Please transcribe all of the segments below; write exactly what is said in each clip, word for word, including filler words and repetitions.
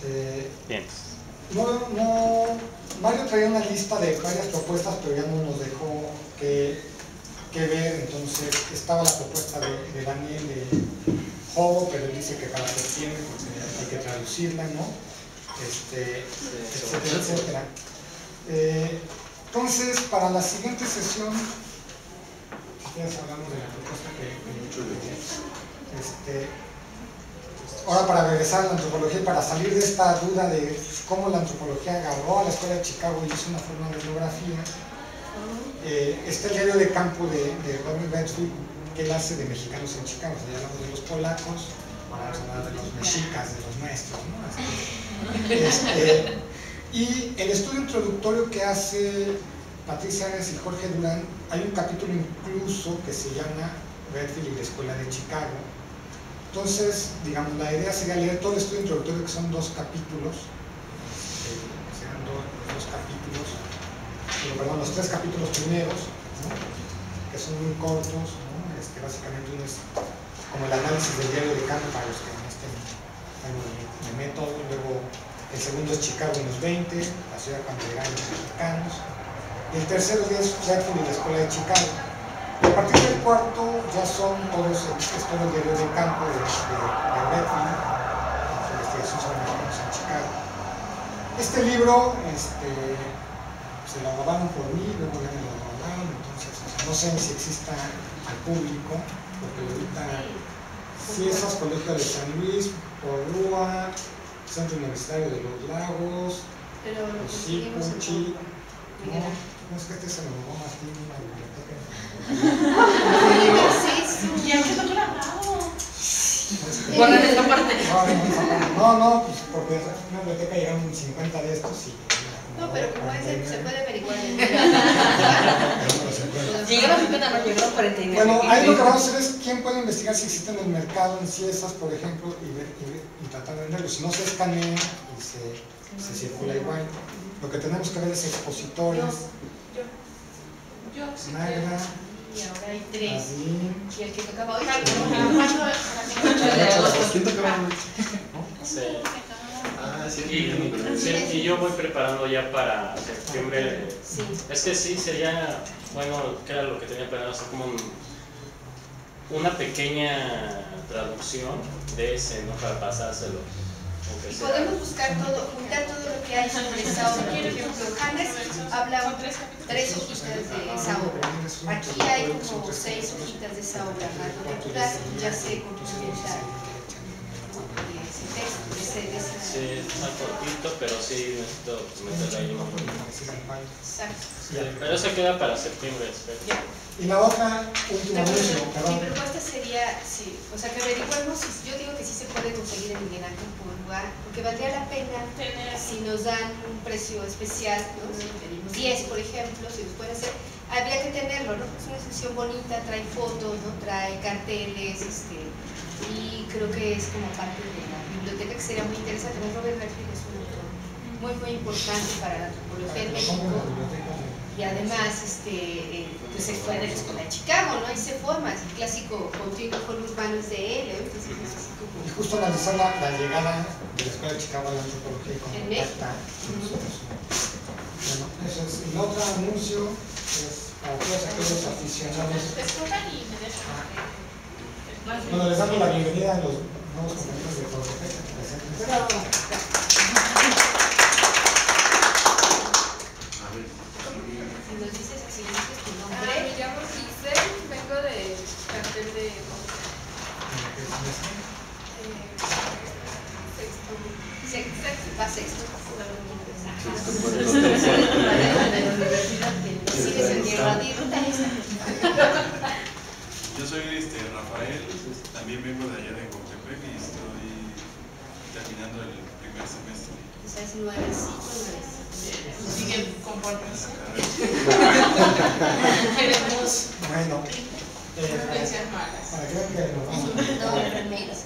Este, Bien. No, no, Mario traía una lista de varias propuestas, pero ya no nos dejó que, que ver. Entonces estaba la propuesta de, de Daniel de Hobo, pero él dice que para septiembre porque hay que traducirla, ¿no? Este, etcétera, etcétera. Eh, entonces, para la siguiente sesión, si quieres hablamos de la propuesta que, que este, ahora para regresar a la antropología y para salir de esta duda de cómo la antropología agarró a la escuela de Chicago y hizo una forma de etnografía, eh, está el diario de campo de, de Robert Redfield, que él hace de mexicanos en Chicago. O sea, ya hablamos de los polacos, ahora vamos a hablar de los mexicas, de los nuestros, ¿no? Este, y el estudio introductorio que hace Patricia Arias y Jorge Durán, hay un capítulo incluso que se llama Redfield y la escuela de Chicago. Entonces, digamos, la idea sería leer todo el estudio introductorio, que son dos capítulos, eh, serán dos, dos capítulos, pero, perdón, los tres capítulos primeros, ¿no? Que son muy cortos, ¿no? Este, básicamente uno es como el análisis del diario de campo para los que no estén en el método. Luego el segundo es Chicago en los veinte, la ciudad cuando llegaron los mexicanos, y el tercero es Redfield y la escuela de Chicago. Y a partir del cuarto ya son todos, es todo el diario de campo de, de, de Redfield, su investigación sobre mexicanos en Chicago. Este libro este, se lo robaron por mí, luego ya me lo robaron, entonces o sea, no sé si exista al público, porque ahorita Ciesas, Colegio de San Luis, Porrúa, Centro Universitario de los Lagos, Puchi, no, no es que este se lo robó Martín en la biblioteca. Ya quedó grabado. Guardan esa parte. No, no, pues porque en una biblioteca llegaron cincuenta de estos y... No, pero como ese se puede averiguar. Llegaron cincuenta, no llegaron cuarenta y nueve. Bueno, ahí lo que vamos a hacer es quién puede investigar si existe en el mercado en Ciesas, por ejemplo, y, ver, y, y tratar de venderlo. Si no se escanea y se, se circula igual. Lo que tenemos que ver es expositores. Yo, yo, yo sí Magda, Y ahora hay tres. Adín, Y el que tocaba hoy. ¿Quién tocaba hoy? Sí. Ah, sí. Y, sí, y yo voy preparando ya para septiembre. Sí. Es que sí, sería, bueno, que era lo que tenía planeado, hacer como un, una pequeña traducción de ese, ¿no? Para pasárselo. Y podemos buscar todo, juntar todo lo que hay sobre esa obra. Por ejemplo, Hannes habla tres hojitas de esa obra. Aquí hay como seis hojitas de esa obra. La lectura ya se complementa ese texto, ese, ese. Sí, es más cortito, pero sí necesito meterle ahí un poquito. Exacto. Sí, pero eso queda para septiembre, espero. y la otra, último anuncio, Mi perdón. propuesta sería, sí, o sea, que averiguemos, si, yo digo que sí se puede conseguir en Miguel Ángel por lugar, porque valdría la pena si nos dan un precio especial, ¿no? Si pedimos diez, por ejemplo, si nos pueden hacer, habría que tenerlo, ¿no? Es una sección bonita, trae fotos, ¿no? Trae carteles, este, y creo que es como parte de la biblioteca, que sería muy interesante. Robert Redfield es un autor muy, muy importante para la antropología en México. Y además, este, eh, pues se fue de la escuela de Chicago, ¿no? Ahí se forma, el clásico continuo con urbanos de él, ¿eh? Entonces es así como... Y justo analizar la, la llegada de la escuela de Chicago a la antropología y cómo En México. impacta en nosotros. Bueno, eso es. Y el otro anuncio es para todos aquellos aficionados. Escojan y me dejan. Bueno, les damos la bienvenida a los nuevos compañeros de Fototeca que presenten. Si nos dices así, dices tu Ah, nombre. me llamo Giselle, vengo del cartel de eh, sexto. Sexto, va sexto. Sigues en Guerra de Yo soy este, Rafael, también vengo de allá de Coatepec y estoy terminando el primer semestre. Quizás nueve, cinco, nueve. Siguen comportándose. Queremos Bueno, eh, Influencias malas. para que vean que nos vamos no a enfermeros.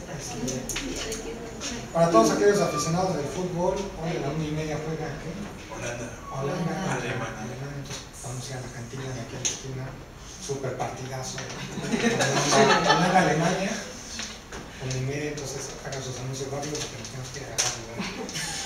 para todos aquellos aficionados del fútbol, hoy a la una y media juega ¿qué? Holanda. Holanda, Alemania. Alemania, entonces vamos a ir a la cantina de aquí a la esquina, super partidazo. Holanda, Alemania, una y media, entonces hagan sus anuncios rápidos porque nos tenemos que agarrar.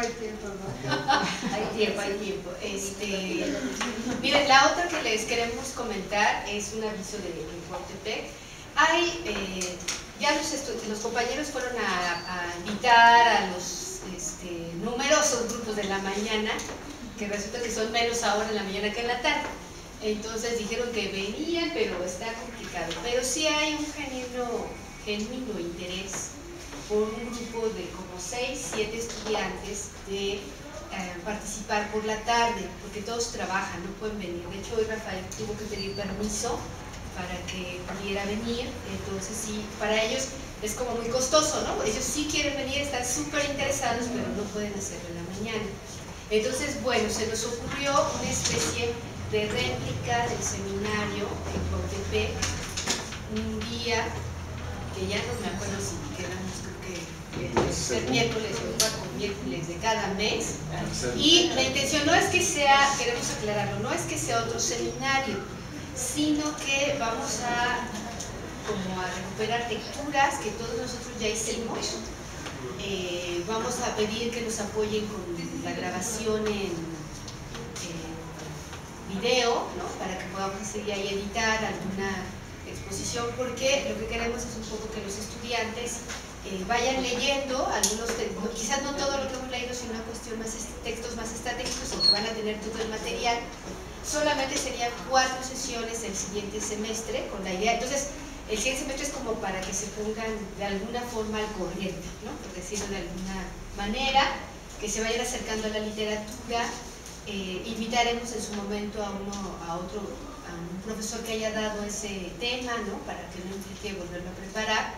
hay tiempo, ¿no? Hay tiempo, hay tiempo. Este, miren, la otra que les queremos comentar es un aviso de, de Coatepec. Hay, eh, ya los, los compañeros fueron a, a invitar a los este, numerosos grupos de la mañana, que resulta que son menos ahora en la mañana que en la tarde. Entonces dijeron que venían, pero está complicado. Pero sí hay un genuino, genuino interés por un grupo de como seis, siete estudiantes de eh, participar por la tarde, porque todos trabajan, no pueden venir. De hecho, hoy Rafael tuvo que pedir permiso para que pudiera venir, entonces sí, para ellos es como muy costoso, ¿no? Ellos sí quieren venir, están súper interesados, pero no pueden hacerlo en la mañana. Entonces, bueno, se nos ocurrió una especie de réplica del seminario en Coatepec, un día que ya no me acuerdo si quedamos, creo que el miércoles o el cuarto miércoles de cada mes, y la intención no es que sea, queremos aclararlo, no es que sea otro seminario, sino que vamos a como a recuperar lecturas que todos nosotros ya hicimos. Eh, vamos a pedir que nos apoyen con la grabación en, en video, ¿no? Para que podamos seguir ahí editar alguna exposición, porque lo que queremos es un poco que los estudiantes eh, vayan leyendo algunos textos, quizás no todo lo que hemos leído, sino una cuestión más textos más estratégicos, en que van a tener todo el material. Solamente serían cuatro sesiones el siguiente semestre, con la idea, entonces el siguiente semestre es como para que se pongan de alguna forma al corriente, ¿no? Por decirlo de alguna manera, que se vayan acercando a la literatura. Eh, invitaremos en su momento a uno, a otro, a un profesor que haya dado ese tema, ¿no? Para que no implique volverlo a preparar,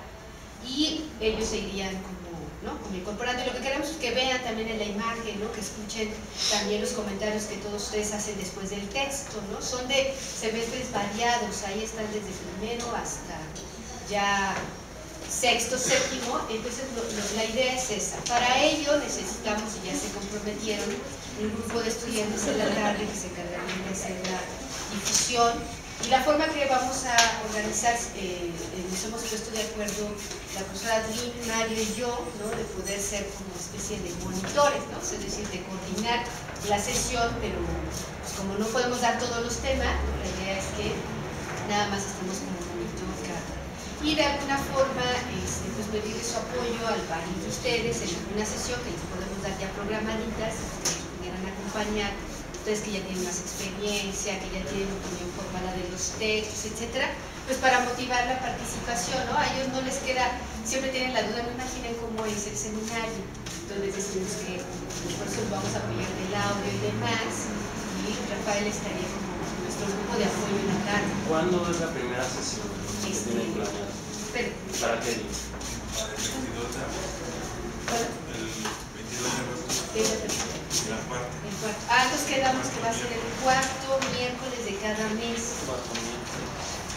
y ellos se irían como, ¿no? como incorporando. Y lo que queremos es que vean también en la imagen, ¿no? Que escuchen también los comentarios que todos ustedes hacen después del texto, ¿no? Son de semestres variados, ahí están desde primero hasta ya sexto, séptimo, entonces lo, lo, la idea es esa. Para ello necesitamos, y ya se comprometieron, un grupo de estudiantes en la tarde que se encargarán de hacer la difusión. Y la forma que vamos a organizar, eh, eh, nos hemos puesto de acuerdo la profesora Adlin, Mario y yo, ¿no? De poder ser como una especie de monitores, ¿no? Es decir, de coordinar la sesión, pero pues, como no podemos dar todos los temas, la idea es que nada más estemos como monitor cada. Y de alguna forma, este, pues pedirle su apoyo al varios de ustedes en una sesión que les podemos dar ya programaditas, que nos pudieran acompañar. Ustedes que ya tienen más experiencia, que ya tienen opinión formada de los textos, etcétera, pues para motivar la participación, ¿no? A ellos no les queda, siempre tienen la duda, no imaginen cómo es el seminario. Entonces decimos que por eso vamos a apoyar del audio y demás, y Rafael estaría como nuestro grupo de apoyo en la tarde. ¿Cuándo es la primera sesión? Este, ¿Tienen planeado? Pero, ¿Para qué día? Para el veintidós de agosto. bueno, El veintidós de agosto. es la tercera. La cuarta. El cuarto. Ah, entonces quedamos que va a ser el cuarto miércoles de cada mes. Cuatro miércoles.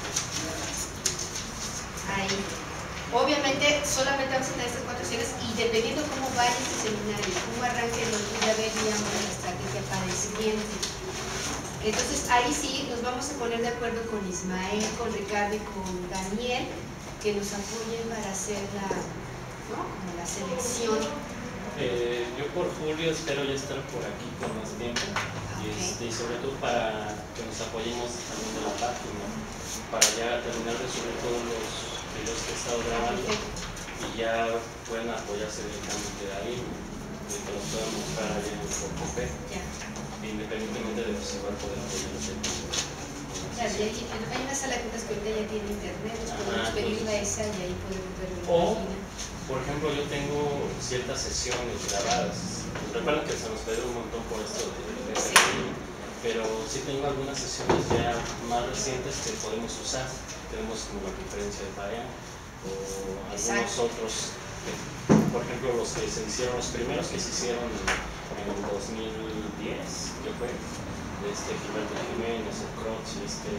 Ahí. Obviamente solamente vamos a tener estas cuatro sesiones y dependiendo cómo vaya este seminario, cómo arranque, nos ya veríamos la estrategia para el siguiente. Entonces ahí sí nos vamos a poner de acuerdo con Ismael, con Ricardo y con Daniel, que nos apoyen para hacer la, ¿no? Como la selección. Eh, yo por julio espero ya estar por aquí con más tiempo, y, Okay. este, y sobre todo para que nos apoyemos también de la página, para ya terminar de subir todos los videos que he estado grabando y ya pueden apoyarse directamente de ahí, y que los puedan mostrar allá en Coatepec, Ya. independientemente de si va a poder apoyarse. Claro, y hay, hay una sala de juntas que ahorita ya tiene internet, nos podemos Ajá, pedirla a entonces- esa y ahí podemos ver la O, página. por ejemplo, yo tengo ciertas sesiones grabadas. Recuerden que se nos perdió un montón por esto de, de Sí. pero sí tengo algunas sesiones ya más recientes que podemos usar. Tenemos como la conferencia de Parea o algunos Exacto. otros, que, por ejemplo, los que se hicieron, los primeros que se hicieron en el dos mil diez, que fue este Gilberto Jiménez, el Croch, este.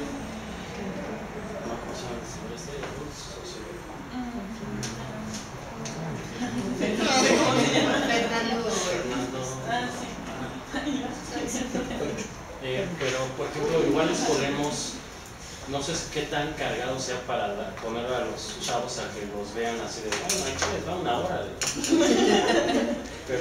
No, ¿cómo se llama el señor este? Fernando. Fernando. Ah, sí. Eh, pero, por ejemplo, igual les podemos, no sé qué tan cargado sea para la- poner a los chavos a que los vean así de, bueno, aquí les va una hora. De... pero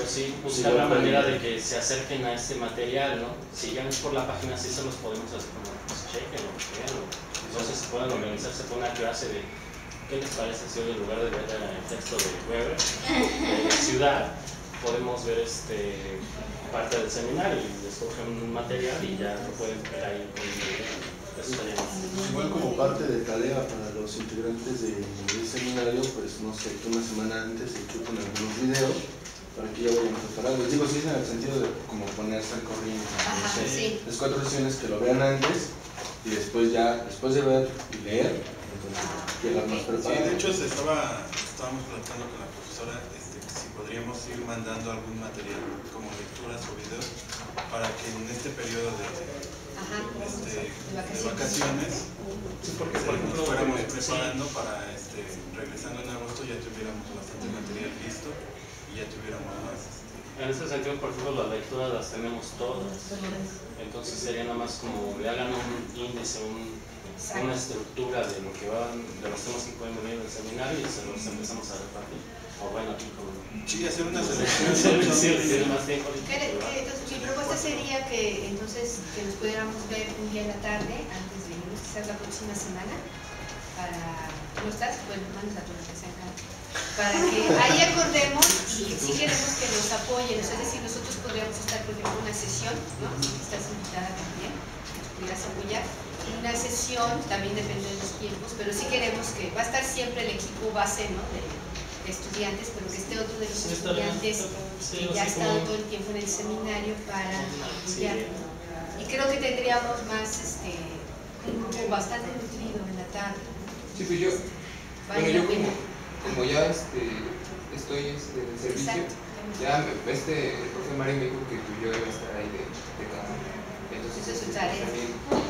pero sí buscar la manera de que se acerquen a este material, ¿no? Si ya no es por la página, sí se los podemos hacer como, pues chequen, veanlo. Entonces se puedan organizarse por una clase de, ¿qué les parece si hoy en lugar de ver el texto de Weber, de la ciudad, podemos ver este parte del seminario y escogen un material y ya lo pueden ver ahí con el video? Eso estaría bien. Igual como parte de tarea para los integrantes de- del seminario, pues no sé, que una semana antes se chupen algunos videos para que ya vayan preparados. Digo, sí, en el sentido de como ponerse al corriente. Ajá, No sé, sí. las cuatro sesiones que lo vean antes y después ya, después de ver y leer, entonces llegar más Sí, preparados. de hecho se estaba, estábamos platicando con la profesora este, que si podríamos ir mandando algún material como lecturas o videos para que en este periodo de, Ajá. este, De de vacaciones. vacaciones Sí, porque este, por ejemplo, nos fuéramos sí. preparando para este, regresando en agosto ya tuviéramos bastante material listo y ya tuviéramos más. Este, En ese sentido, por ejemplo, las lecturas las tenemos todas. Entonces sería nada más como le hagan un índice, un, una estructura de lo que van, de los temas que pueden venir del seminario y se los empezamos a repartir. O bueno, aquí como sí, hacer una sí, selección. sí, tiene más tiempo. ¿Qué- qué- Entonces, mi propuesta sería que entonces que nos pudiéramos ver un día en la tarde antes de irnos, quizás la próxima semana, para, ¿cómo estás? Bueno, mandas a tu representante, para que ahí acordemos y si queremos que nos apoyen, es decir, nosotros podríamos estar, por ejemplo, en una sesión, ¿no? Si estás invitada también, nos pudieras apoyar, una sesión, también depende de los tiempos, pero sí queremos que va a estar siempre el equipo base, ¿no? De, de estudiantes, pero que esté otro de los Sí, está bien. estudiantes Sí, que ya ha así estado como- todo el tiempo en el seminario para Sí. apoyar. Y creo que tendríamos más, este, un grupo bastante nutrido en la tarde. Sí, pues yo, Vale bueno, la yo pena. como, como ya este, estoy este, en servicio, Exacto. ya me- este, el profe Mario me dijo que pues, yo iba a estar ahí de, de cada uno. Entonces, Eso es su este, tarea. también,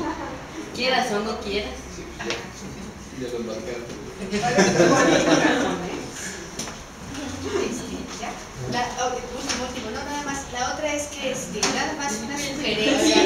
Quieras o no quieras. sí, ya, ya lo embarcaron. Este, ya. La, oh, último, último, no, nada más. La otra es que este, nada más una sugerencia.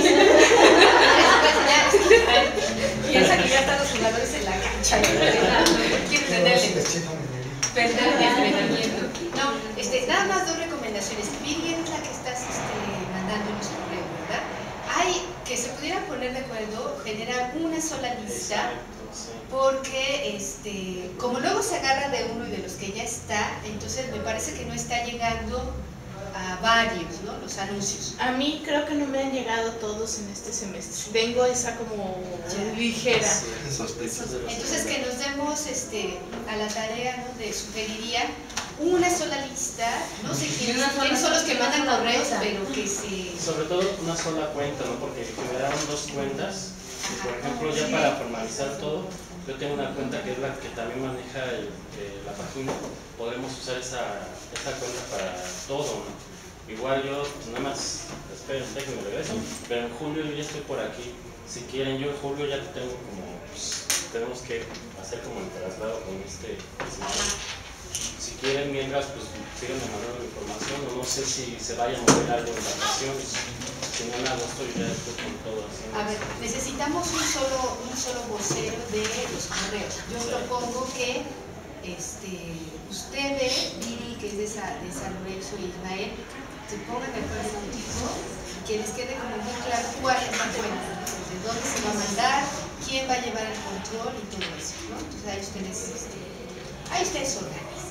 Piensa que ya están los jugadores en la cancha. Quiero tener el perder el entrenamiento. No, este, nada más dos recomendaciones. Vivian es la que estás este, mandando en los correos, ¿verdad? Hay que se pudiera poner de acuerdo, generar una sola lista. Exacto, sí. Porque este, como luego se agarra de uno y de los que ya está, entonces me parece que no está llegando a varios, ¿no? Los anuncios. A mí creo que no me han llegado todos en este semestre. Tengo esa como ligera. Entonces que nos demos este, a la tarea, ¿no? De sugeriría una sola lista, no sé quién- Una sola- quiénes son los que mandan una sola correos, cosa. pero que se... Sobre todo una sola cuenta, ¿no? Porque generaron dos cuentas. Y, por ejemplo, ya para formalizar todo, yo tengo una cuenta que es la que también maneja el- eh, la página. Podemos usar esa, esa cuenta para todo, ¿no? Igual yo, nada más, esperen, déjenme regreso, pero en julio yo ya estoy por aquí. Si quieren, yo en julio ya tengo como, pues, tenemos que hacer como el traslado con este seminario. Si quieren, mientras, pues síganme mandando la información, o no sé si se vaya a mover algo en vacaciones. Si no, en agosto yo ya estoy con todo así. A ver, necesitamos un solo, un solo vocero de los correos. Yo propongo que este, ustedes, Viri, que es de, Sa- de San Lorenzo y Ismael, se pongan de acuerdo contigo y que les quede como muy claro cuál es la cuenta, ¿no? De dónde se va a mandar, quién va a llevar el control y todo eso, ¿no? Entonces ahí ustedes, este, ahí ustedes organizan.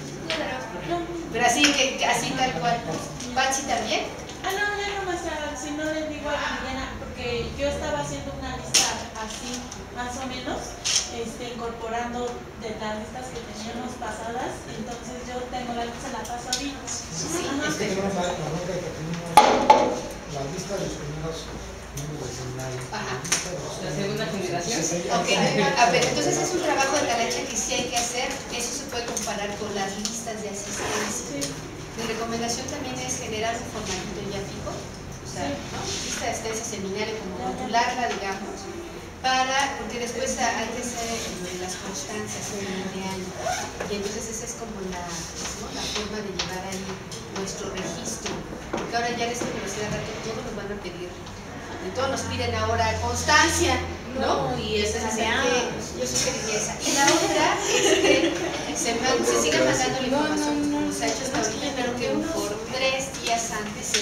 Pero así, que, que así tal cual. Pachi también. Ah, no, ya no más, si no les digo a Liliana, porque yo estaba haciendo una lista así, más o menos, este, incorporando de las listas que teníamos pasadas, entonces yo tengo la lista, la paso a Viri. Es que tenemos la, la nota que tenemos la lista de los primeros miembros del seminario. Ajá. La segunda generación. Ok, a ver, entonces es un trabajo de talacha que sí hay que hacer. Eso se puede comparar con las listas de asistencia. Mi recomendación también es generar un formatito ya fijo, o sea, ¿no? Lista de asistencia seminario, como rotularla, digamos, para, porque después hay que hacer lo de las constancias en el de año. Y entonces esa es como la, ¿no? La forma de llevar ahí nuestro registro. Porque ahora ya en esta universidad todos nos van a pedir, de todos nos piden ahora constancia, ¿no? Y esa es la que yo sugeriría esa. Y la otra es que se, man- se siga mandando la información como se ha hecho hasta ahorita, pero que uno por tres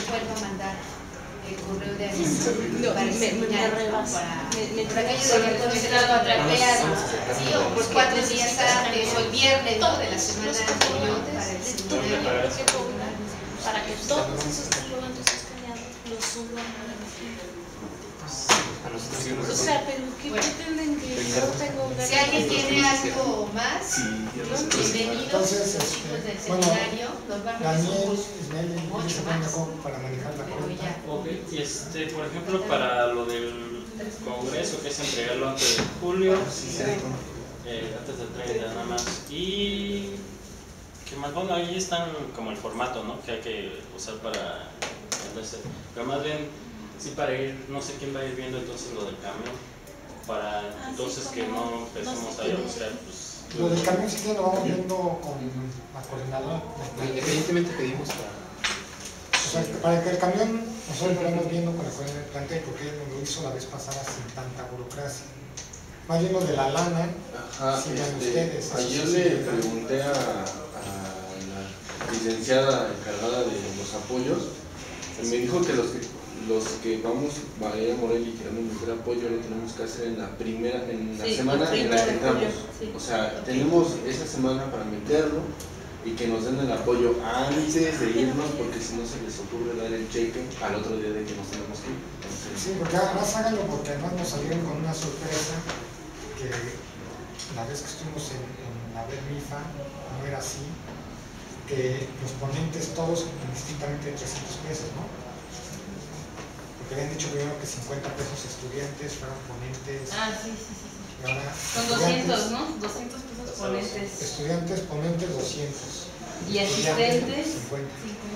vuelva a mandar el correo de aviso No, para me, me, me enseñar, arrebas. Me, me por aquello traes de que entonces lo atrapean, sí, o por cuatro días antes, o el viernes, ¿no? De la semana anterior para el seminario. Para que todos esos que luego tus escaneados los suban a la página. A nosotros sí nos O sea, pero ¿qué Bueno. pretenden que yo tenga una... Si alguien tiene algo más, bienvenidos Entonces, los este, chicos del bueno, seminario, normalmente Daniel, somos Ismael y ocho Luis se más, ponen para manejar la pero cuenta. ya. Ok, y este, por ejemplo, para lo del congreso, que es entregarlo antes de julio, eh, antes del treinta nada más. Y que más, bueno, ahí están como el formato, ¿no? Que hay que usar para entonces, pero más bien, sí, para ir, no sé quién va a ir viendo entonces lo del camión, para entonces que no empecemos a buscar, pues... Lo del camión sí que lo vamos viendo con la coordinadora. Evidentemente pedimos para... O sea, que para que el camión nosotros lo vamos viendo con la coordinadora del plantel, porque él lo hizo la vez pasada sin tanta burocracia. Más bien lo de la lana, Ajá, sigan este, ustedes. eso ayer sí, le sí, pregunté a, a la licenciada encargada de los apoyos y me dijo que los que, los que vamos, Valeria Morel, y queremos meter apoyo, lo tenemos que hacer en la primera, en la Sí, semana el en la que treinta de julio, entramos. sí. O sea, tenemos esa semana para meterlo y que nos den el apoyo antes de irnos, porque si no se les ocurre dar el cheque al otro día de que nos tenemos que ir. Entonces, Sí, porque además háganlo, porque además nos salieron con una sorpresa que la vez que estuvimos en, en la red MIFA no era así, que los ponentes todos indistintamente de trescientos pesos, ¿no? Porque habían dicho primero que cincuenta pesos estudiantes fueron ponentes. Ah, sí, sí, sí. Y ahora Son estudiantes- doscientos, ¿no? doscientos pesos ponentes. Estudiantes, ponentes doscientos. Y asistentes, cincuenta.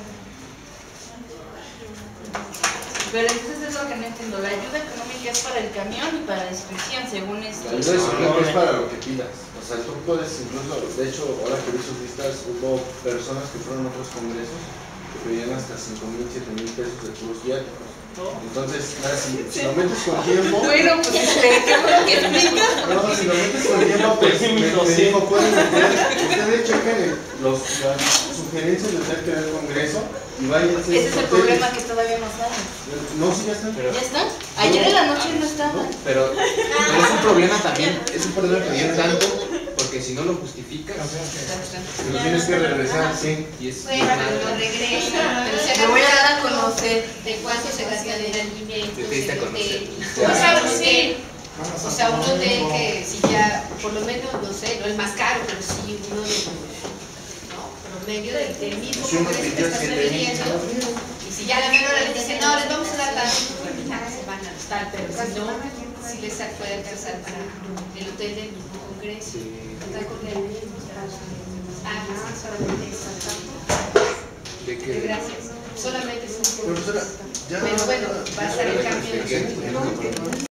Pero entonces es lo que no entiendo. La ayuda económica es para el camión y para la inscripción, según esto. la ayuda de seguridad es para lo que pidas. O sea, tú puedes incluso, de hecho, ahora que vi sus listas, hubo personas que fueron a otros congresos que pedían hasta cinco mil, siete mil pesos de puros viáticos. Entonces, nada, si, si lo metes con tiempo... Bueno, pues este, qué bueno que explicas. No, si lo metes con tiempo, pues me, me dijo, pueden meter, ustedes chequen los, las sugerencias del D del Congreso y vayan a hacer Ese es el problema que todavía no saben. No, sí, ya están. Pero, ¿Ya están? Ayer en la noche no estaban. pero, pero es un problema también, es un problema pedir tanto, porque si no lo justificas, Lo tienes que regresar, sí. y es Bueno, pero lo regresa, pero se Me voy a dar a conocer. de cuánto se gasta en el alimento, Te diste a en el conocer. hotel. O sea, un hotel, o sea, un hotel que si ya, por lo menos, no sé, no el más caro, pero sí uno de, ¿no? Promedio del, del mismo Si uno congreso que pidió estás siete mil, pidiendo. Y si ya la menor les dice, no, les vamos a dar tanto, pues ya se van a tal, pero si no, si les puede alcanzar para el hotel del mismo congreso. ¿Está correcto? Ah, sí, solamente eso. de que... Gracias. Solamente eso. Profesora, ya... Pero bueno, va a estar el cambio. de que-